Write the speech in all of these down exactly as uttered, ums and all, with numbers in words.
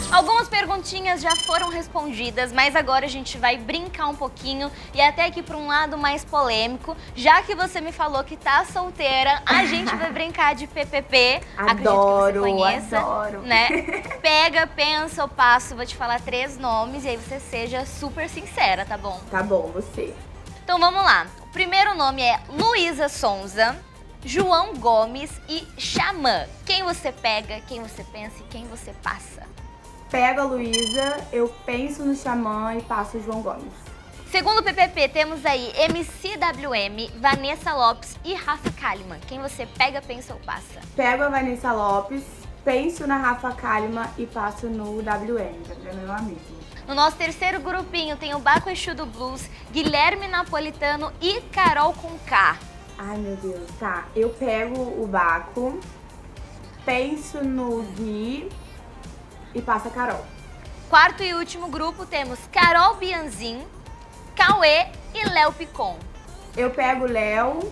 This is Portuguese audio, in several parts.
Algumas perguntinhas já foram respondidas, mas agora a gente vai brincar um pouquinho e até aqui para um lado mais polêmico. Já que você me falou que tá solteira, a gente vai brincar de P P P. Adoro, Acredito que você conheça, adoro. né? Pega, pensa ou passo, vou te falar três nomes e aí você seja super sincera, tá bom? Tá bom, você. Então vamos lá. O primeiro nome é Luísa Sonza, João Gomes e Xamã. Quem você pega, quem você pensa e quem você passa? Pego a Luísa, eu penso no Xamã e passo o João Gomes. Segundo o P P P, temos aí M C W M, Vanessa Lopes e Rafa Kalimann. Quem você pega, pensa ou passa? Pego a Vanessa Lopes, penso na Rafa Kalimann e passo no W M, é meu amigo. No nosso terceiro grupinho tem o Baco Exu do Blues, Guilherme Napolitano e Carol Conká. Ai, meu Deus, tá. Eu pego o Baco, penso no Gui e passo a Carol. Quarto e último grupo temos Carol Bianzin, Cauê e Léo Picon. Eu pego o Léo.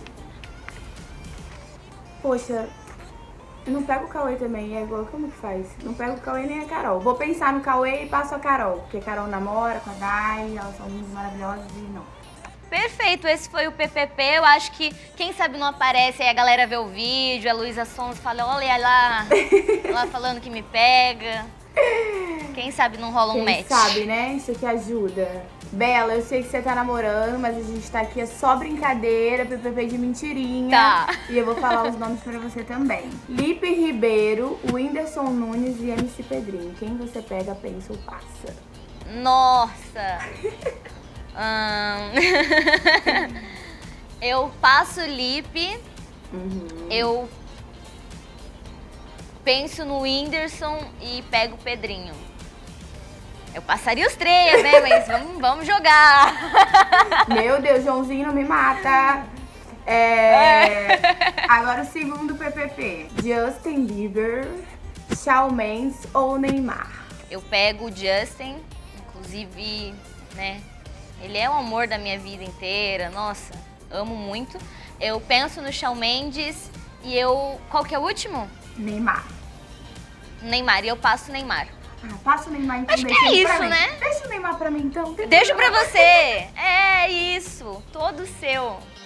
Poxa, eu não pego o Cauê também, é igual, como que faz? Não pego o Cauê nem a Carol. Vou pensar no Cauê e passo a Carol, porque a Carol namora com a Dai, elas são maravilhosas e não. Perfeito, esse foi o P P P. Eu acho que, quem sabe não aparece, aí a galera vê o vídeo, a Luísa Sonza fala, olha lá, ela falando que me pega. Quem sabe não rola um Quem match. sabe, né? Isso aqui ajuda. Bela, eu sei que você tá namorando, mas a gente tá aqui, é só brincadeira, P P P de mentirinha. Tá. E eu vou falar os nomes pra você também. Lipe Ribeiro, Whindersson Nunes e M C Pedrinho. Quem você pega, pensa ou passa? Nossa! hum... eu passo o Lipe, Uhum. eu penso no Whindersson e pego o Pedrinho. Eu passaria os três, né? Mas vamos, vamos jogar. Meu Deus, Joãozinho não me mata. É... Agora o segundo P P P. Justin Bieber, Shawn Mendes ou Neymar? Eu pego o Justin, inclusive, né? Ele é o amor da minha vida inteira. Nossa, amo muito. Eu penso no Shawn Mendes e eu... Qual que é o último? Neymar. Neymar. E eu passo o Neymar. Ah, passa o Neymar então. Acho que deixa é ele pra isso, mim. né? Deixa o Neymar pra mim então. Deixo pra você. É isso. Todo seu.